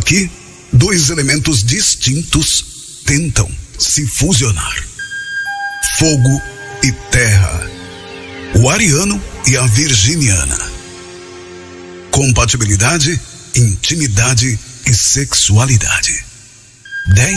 Aqui, dois elementos distintos tentam se fusionar: fogo e terra. O ariano e a virginiana. Compatibilidade, intimidade e sexualidade. 10%.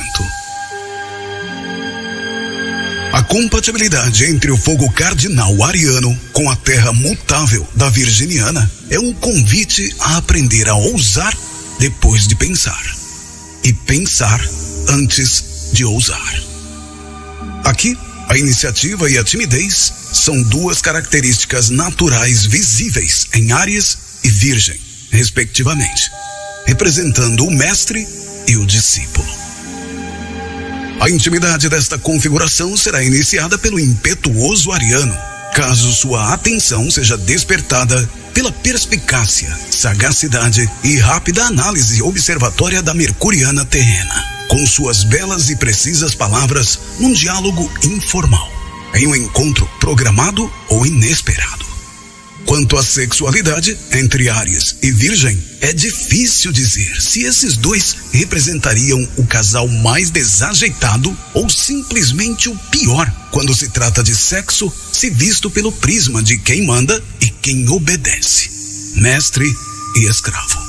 A compatibilidade entre o fogo cardinal ariano com a terra mutável da virginiana é um convite a aprender a ousar depois de pensar, e pensar antes de ousar. Aqui, a iniciativa e a timidez são duas características naturais visíveis em Áries e Virgem, respectivamente, representando o mestre e o discípulo. A intimidade desta configuração será iniciada pelo impetuoso ariano, caso sua atenção seja despertada pela perspicácia, sagacidade e rápida análise observatória da mercuriana terrena, com suas belas e precisas palavras num diálogo informal, em um encontro programado ou inesperado. Quanto à sexualidade entre Áries e Virgem, é difícil dizer se esses dois representariam o casal mais desajeitado ou simplesmente o pior quando se trata de sexo, se visto pelo prisma de quem manda e quem obedece, mestre e escravo.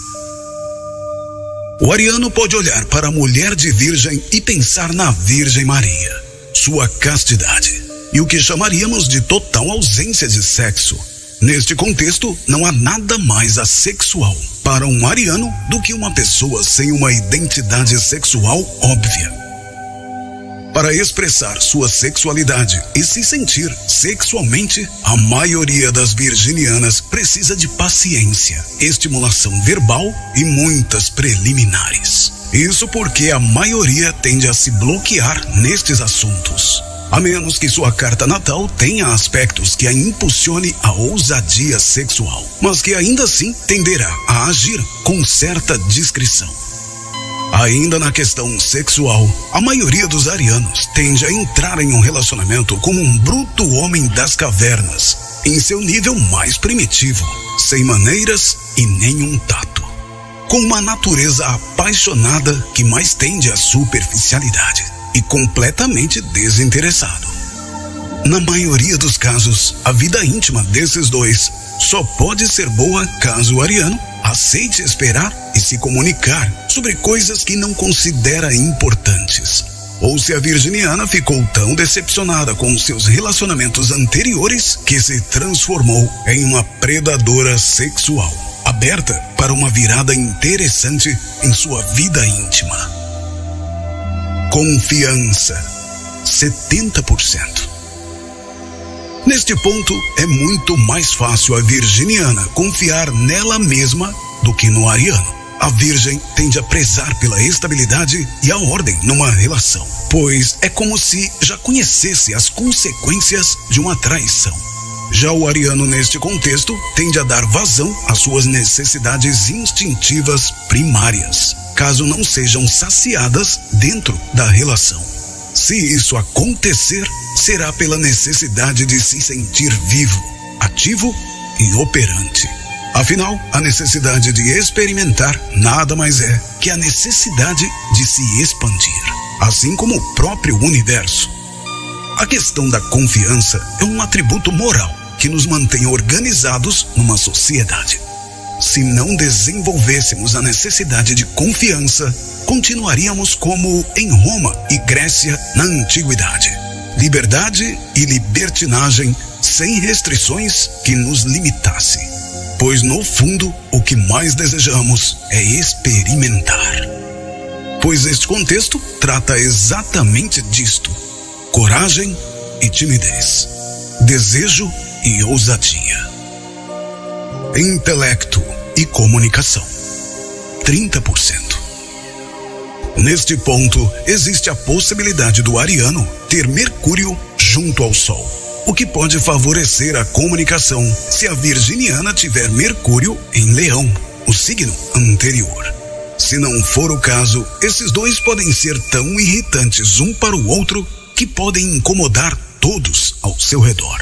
O ariano pode olhar para a mulher de Virgem e pensar na Virgem Maria, sua castidade, e o que chamaríamos de total ausência de sexo. Neste contexto, não há nada mais assexual para um ariano do que uma pessoa sem uma identidade sexual óbvia. Para expressar sua sexualidade e se sentir sexualmente, a maioria das virginianas precisa de paciência, estimulação verbal e muitas preliminares. Isso porque a maioria tende a se bloquear nestes assuntos, a menos que sua carta natal tenha aspectos que a impulsione à ousadia sexual, mas que ainda assim tenderá a agir com certa discrição. Ainda na questão sexual, a maioria dos arianos tende a entrar em um relacionamento como um bruto homem das cavernas, em seu nível mais primitivo, sem maneiras e nenhum tato, com uma natureza apaixonada que mais tende à superficialidade e completamente desinteressado. Na maioria dos casos, a vida íntima desses dois só pode ser boa caso o ariano aceite esperar e se comunicar sobre coisas que não considera importantes, ou se a virginiana ficou tão decepcionada com seus relacionamentos anteriores que se transformou em uma predadora sexual, aberta para uma virada interessante em sua vida íntima. Confiança, 70%. Neste ponto, é muito mais fácil a virginiana confiar nela mesma do que no ariano. A virgem tende a prezar pela estabilidade e a ordem numa relação, pois é como se já conhecesse as consequências de uma traição. Já o ariano, neste contexto, tende a dar vazão às suas necessidades instintivas primárias, caso não sejam saciadas dentro da relação. Se isso acontecer, será pela necessidade de se sentir vivo, ativo e operante. Afinal, a necessidade de experimentar nada mais é que a necessidade de se expandir, assim como o próprio universo. A questão da confiança é um atributo moral que nos mantém organizados numa sociedade. Se não desenvolvêssemos a necessidade de confiança, continuaríamos como em Roma e Grécia na antiguidade. Liberdade e libertinagem sem restrições que nos limitasse. Pois no fundo, o que mais desejamos é experimentar. Pois este contexto trata exatamente disto: coragem e timidez, desejo e ousadia. Intelecto e comunicação, 30%. Neste ponto, existe a possibilidade do ariano ter Mercúrio junto ao Sol, o que pode favorecer a comunicação se a virginiana tiver Mercúrio em Leão, o signo anterior. Se não for o caso, esses dois podem ser tão irritantes um para o outro que podem incomodar todos ao seu redor.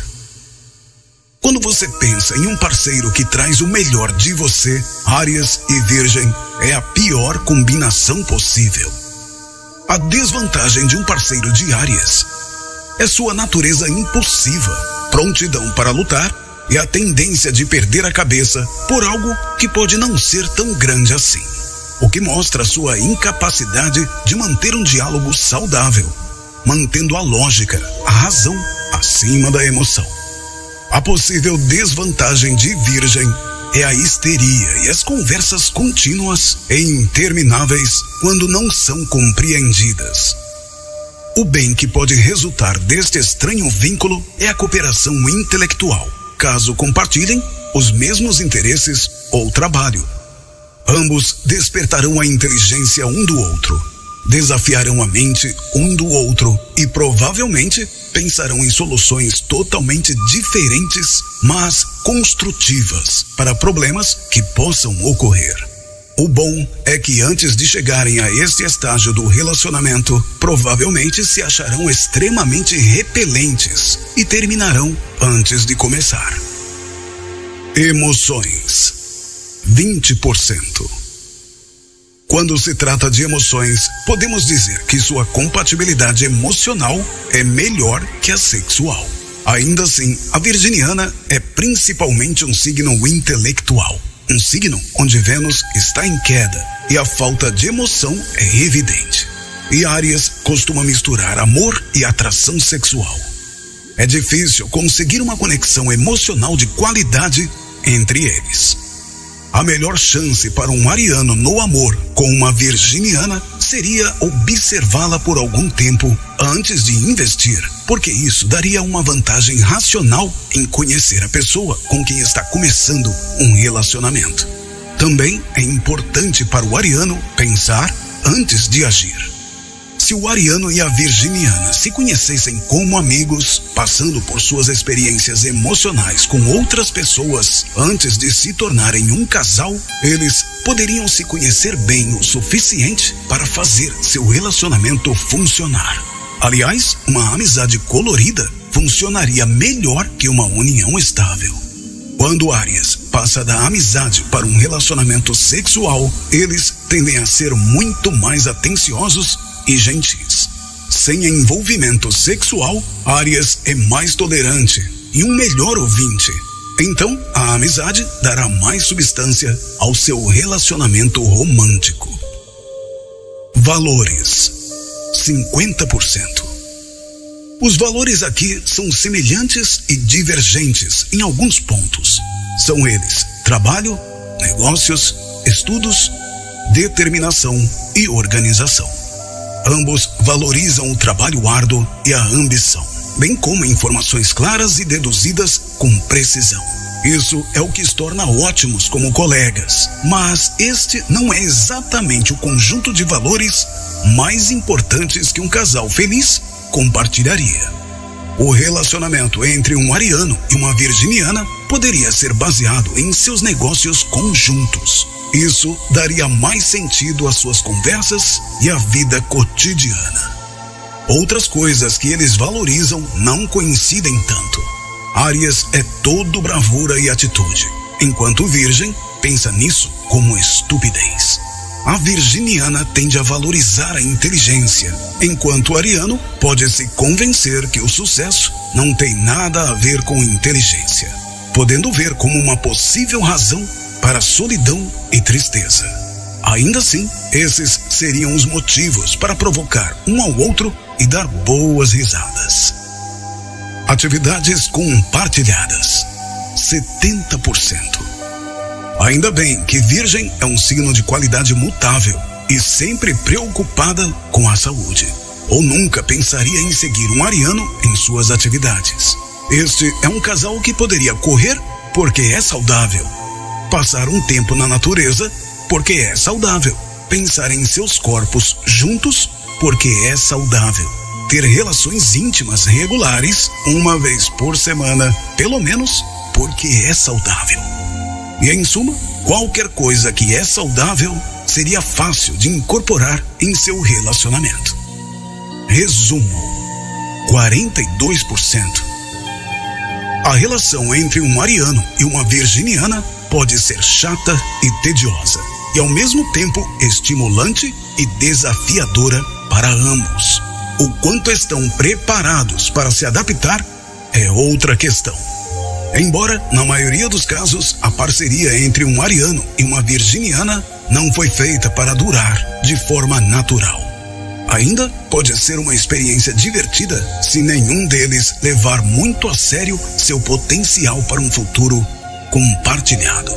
Quando você pensa em um parceiro que traz o melhor de você, Áries e Virgem, é a pior combinação possível. A desvantagem de um parceiro de Áries é sua natureza impulsiva, prontidão para lutar e a tendência de perder a cabeça por algo que pode não ser tão grande assim, o que mostra sua incapacidade de manter um diálogo saudável, mantendo a lógica, a razão acima da emoção. A possível desvantagem de Virgem é a histeria e as conversas contínuas e intermináveis quando não são compreendidas. O bem que pode resultar deste estranho vínculo é a cooperação intelectual, caso compartilhem os mesmos interesses ou trabalho. Ambos despertarão a inteligência um do outro, desafiarão a mente um do outro e provavelmente pensarão em soluções totalmente diferentes, mas construtivas para problemas que possam ocorrer. O bom é que antes de chegarem a este estágio do relacionamento, provavelmente se acharão extremamente repelentes e terminarão antes de começar. Emoções: 20%. Quando se trata de emoções, podemos dizer que sua compatibilidade emocional é melhor que a sexual. Ainda assim, a virginiana é principalmente um signo intelectual, um signo onde Vênus está em queda e a falta de emoção é evidente. E Áries costuma misturar amor e atração sexual. É difícil conseguir uma conexão emocional de qualidade entre eles. A melhor chance para um ariano no amor com uma virginiana seria observá-la por algum tempo antes de investir, porque isso daria uma vantagem racional em conhecer a pessoa com quem está começando um relacionamento. Também é importante para o ariano pensar antes de agir. Se o ariano e a virginiana se conhecessem como amigos, passando por suas experiências emocionais com outras pessoas antes de se tornarem um casal, eles poderiam se conhecer bem o suficiente para fazer seu relacionamento funcionar. Aliás, uma amizade colorida funcionaria melhor que uma união estável. Quando Áries passa da amizade para um relacionamento sexual, eles tendem a ser muito mais atenciosos e gentis. Sem envolvimento sexual, Áries é mais tolerante e um melhor ouvinte. Então, a amizade dará mais substância ao seu relacionamento romântico. Valores: 50%. Os valores aqui são semelhantes e divergentes em alguns pontos. São eles: trabalho, negócios, estudos, determinação e organização. Ambos valorizam o trabalho árduo e a ambição, bem como informações claras e deduzidas com precisão. Isso é o que os torna ótimos como colegas, mas este não é exatamente o conjunto de valores mais importantes que um casal feliz compartilharia. O relacionamento entre um ariano e uma virginiana poderia ser baseado em seus negócios conjuntos. Isso daria mais sentido às suas conversas e à vida cotidiana. Outras coisas que eles valorizam não coincidem tanto. Áries é todo bravura e atitude, enquanto Virgem pensa nisso como estupidez. A virginiana tende a valorizar a inteligência, enquanto o ariano pode se convencer que o sucesso não tem nada a ver com inteligência, podendo ver como uma possível razão para solidão e tristeza. Ainda assim, esses seriam os motivos para provocar um ao outro e dar boas risadas. Atividades compartilhadas: 70%. Ainda bem que Virgem é um signo de qualidade mutável e sempre preocupada com a saúde, ou nunca pensaria em seguir um ariano em suas atividades. Este é um casal que poderia correr porque é saudável, passar um tempo na natureza porque é saudável, pensar em seus corpos juntos porque é saudável, ter relações íntimas regulares uma vez por semana, pelo menos porque é saudável. E em suma, qualquer coisa que é saudável seria fácil de incorporar em seu relacionamento. Resumo: 42%. A relação entre um ariano e uma virginiana pode ser chata e tediosa, e ao mesmo tempo estimulante e desafiadora para ambos. O quanto estão preparados para se adaptar é outra questão. Embora, na maioria dos casos, a parceria entre um ariano e uma virginiana não foi feita para durar de forma natural. Ainda pode ser uma experiência divertida se nenhum deles levar muito a sério seu potencial para um futuro compartilhado.